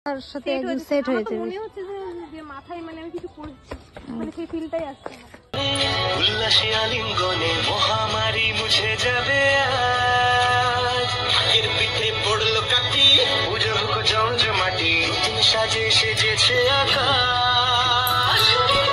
তার সাথে একদম সেট হয়ে যাবে। মনে হচ্ছে যে মাথায় মানে আমি কিছু পড়ছি, মানে সেই ফিলটাই আসছে না। উল্লাসে আলিঙ্গনে মহামারী মুছে যাবে আজ। আগের পিঠে পড়লো কাটি, পুজো হোক জমজমাটি, নতুন সাজে সেজেছে আকাশ।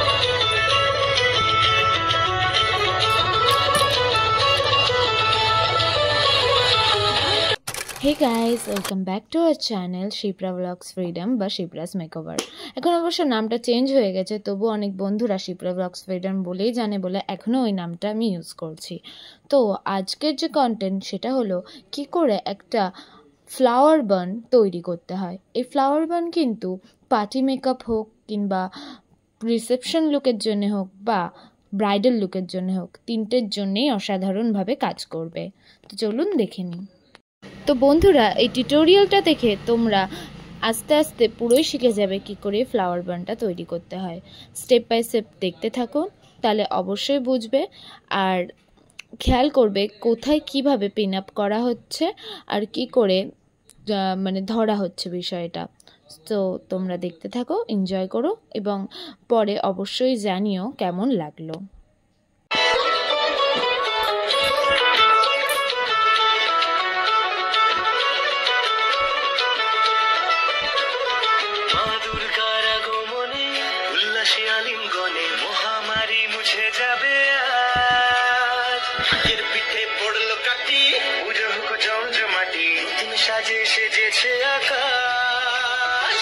Hey guys, welcome back to our channel Shipra Vlogs Freedom বা Shipra's Makeover। এখন অবশ্য নামটা চেঞ্জ হয়ে গেছে, তবু অনেক বন্ধুরা Shipra Vlogs Freedom বলেই জানে বলে এখনও ওই নামটা আমি ইউজ করছি। তো আজকের যে কন্টেন্ট সেটা হলো কি করে একটা ফ্লাওয়ার বান তৈরি করতে হয়। এই ফ্লাওয়ার বান কিন্তু পার্টি মেকআপ হোক কিংবা রিসেপশন লুকের জন্য হোক বা ব্রাইডাল লুকের জন্য হোক, তিনটের জন্যেই অসাধারণভাবে কাজ করবে। তো চলুন দেখে নিই। তো বন্ধুরা, এই টিউটোরিয়ালটা দেখে তোমরা আস্তে আস্তে পুরোই শিখে যাবে কি করে ফ্লাওয়ার বানটা তৈরি করতে হয়। স্টেপ বাই স্টেপ দেখতে থাকো, তাহলে অবশ্যই বুঝবে। আর খেয়াল করবে কোথায় কিভাবে পিন আপ করা হচ্ছে আর কি করে মানে ধরা হচ্ছে বিষয়টা। তো তোমরা দেখতে থাকো, এনজয় করো এবং পরে অবশ্যই জানিও কেমন লাগলো। আলিঙ্গনে মহামারী মুছে যাবে আজ। আগের পিঠে পড়লো কাটি, পুজো হোক জমজমাটি, নতুন সাজে সেজেছে আকাশ।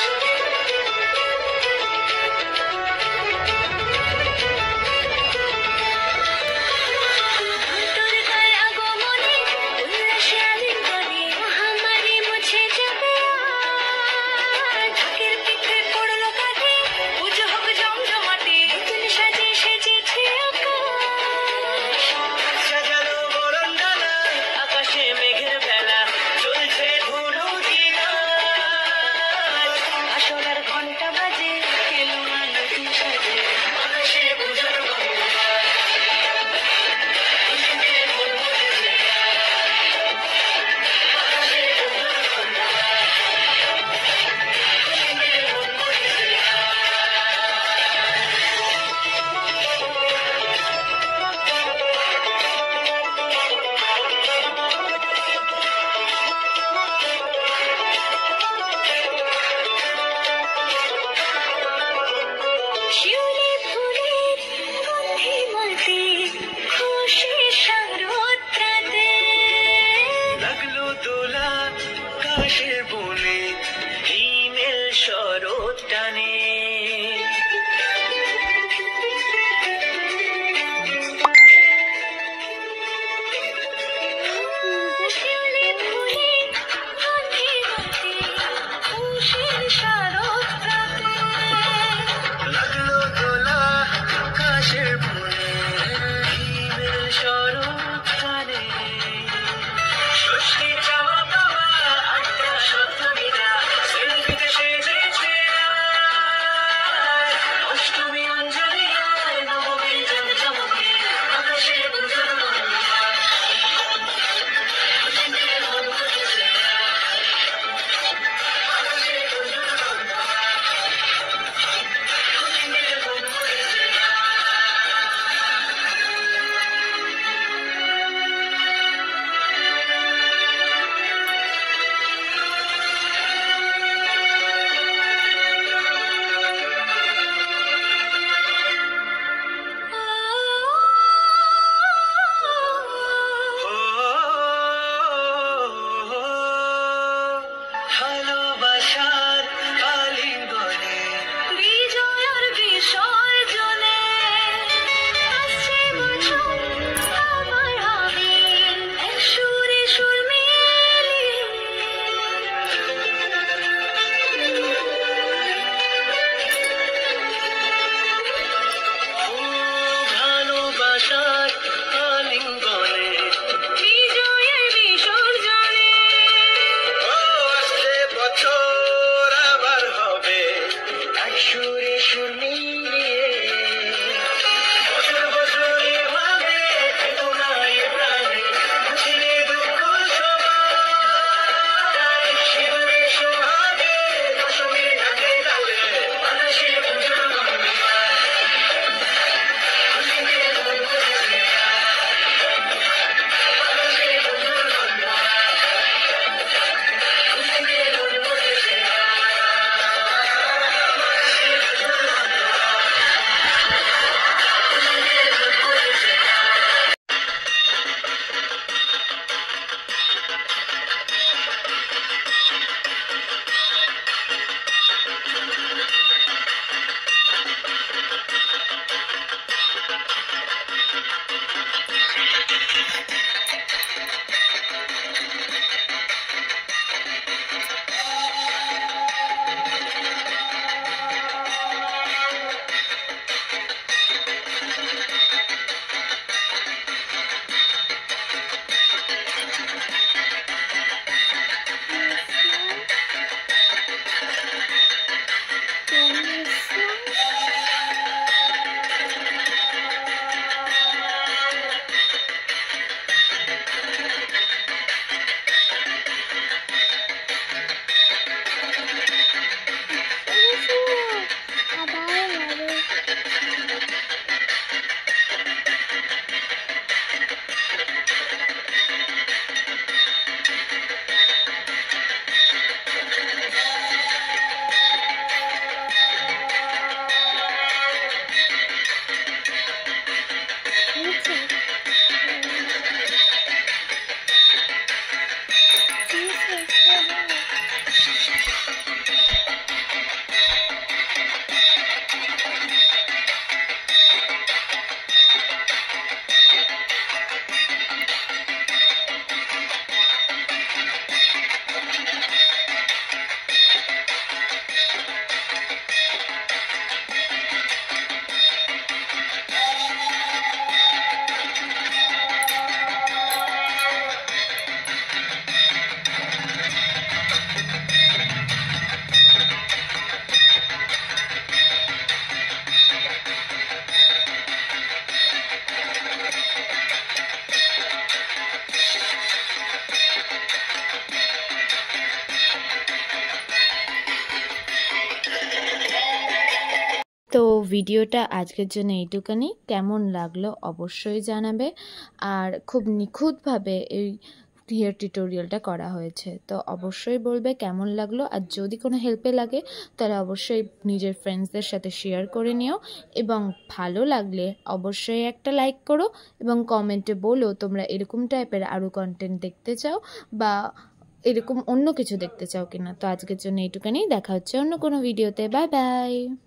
তো ভিডিওটা আজকের জন্য এইটুকুনি। কেমন লাগলো অবশ্যই জানাবে। আর খুব নিখুঁতভাবে এই হেয়ার টিউটোরিয়ালটা করা হয়েছে, তো অবশ্যই বলবে কেমন লাগলো। আর যদি কোনো হেল্পে লাগে তাহলে অবশ্যই নিজের ফ্রেন্ডসদের সাথে শেয়ার করে নিও, এবং ভালো লাগলে অবশ্যই একটা লাইক করো এবং কমেন্টে বলো তোমরা এরকম টাইপের আরও কন্টেন্ট দেখতে চাও বা এরকম অন্য কিছু দেখতে চাও কিনা। তো আজকের জন্য এইটুকুনি, দেখা হচ্ছে অন্য কোনো ভিডিওতে। Bye by.